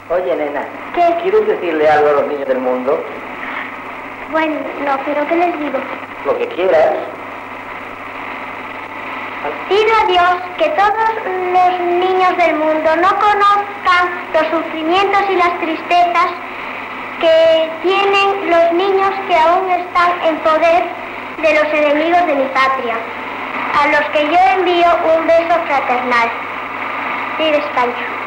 Oye, nena. ¿Qué? ¿Quieres decirle algo a los niños del mundo? Bueno, no, pero ¿qué les digo? Lo que quieras. Pido a Dios que todos los niños del mundo no conozcan los sufrimientos y las tristezas que tienen los niños que aún están en poder de los enemigos de mi patria, a los que yo envío un beso fraternal. ¡Viva España!